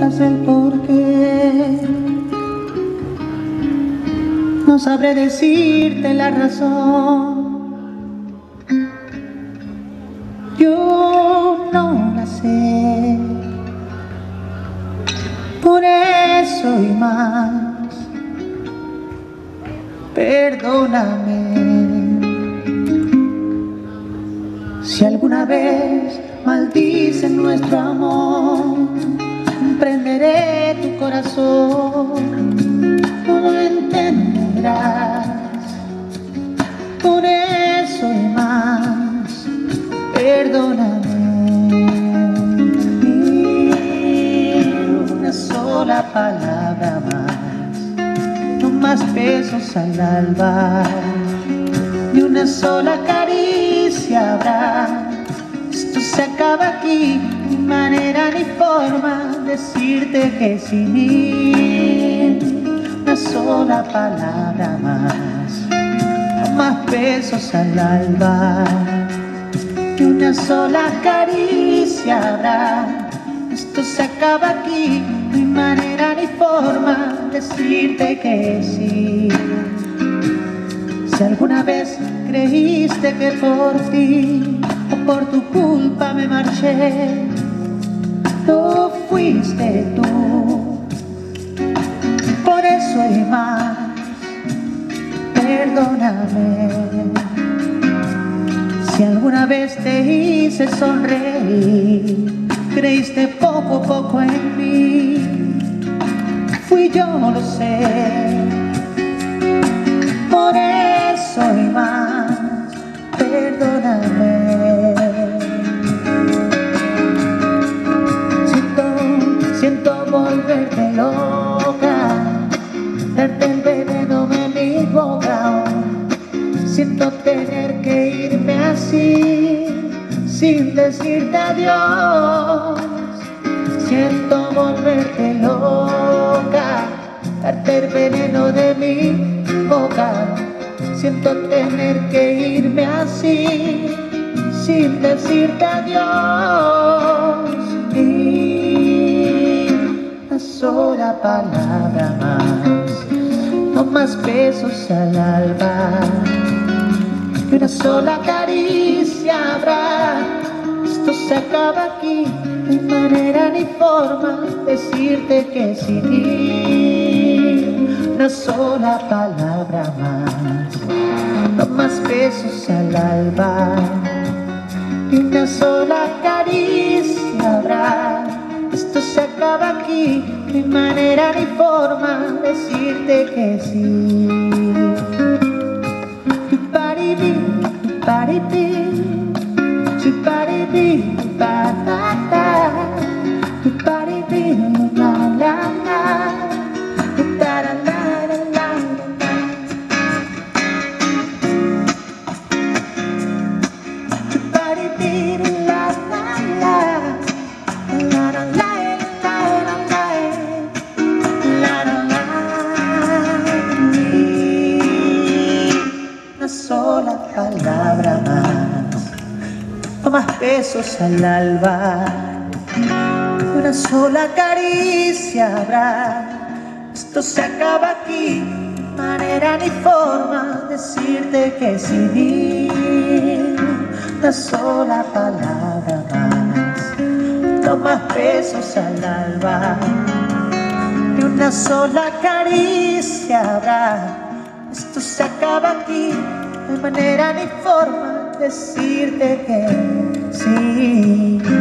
preguntas el por qué, no sabré decirte la razón. Yo no la sé, por eso y más, perdóname si alguna vez maldice nuestro amor. Comprenderé tu corazón, no lo entenderás, por eso y más, perdóname. Y una sola palabra más, no más besos al alba, ni una sola caricia habrá. Esto se acaba aquí, ni manera ni forma decirte que sin mí. Una sola palabra más, no más besos al alba, ni una sola caricia habrá. Esto se acaba aquí, ni manera ni forma decirte que sí. Si alguna vez creíste que por ti o por tu culpa me marché, no fuiste tú, por eso y más, perdóname. Si alguna vez te hice sonreír, creíste poco a poco en mí, fui yo, lo sé, por eso y más, perdóname. Siento volverte loca, darte el veneno de mi boca. Siento tener que irme así, sin decirte adiós. Siento volverte loca, darte el veneno de mi boca. Siento tener que irme así, sin decirte adiós. Y una sola palabra más, no más besos al alba, y una sola caricia habrá. Esto se acaba aquí, ni manera ni forma decirte que sí. Una sola palabra más, no más besos al alba, y una sola caricia habrá. Esto se acaba aquí, ni manera ni forma decirte que sí. Chuparibi, chuparibi, chuparibi, chupatata, chuparibi, la la la, la la. Una sola palabra más, no más besos al alba, una sola caricia habrá. Esto se acaba aquí, ni manera ni forma decirte que sí. Una sola palabra más, no más besos al alba, ni una sola caricia habrá. Esto se acaba aquí, no hay manera ni forma decirte que sí.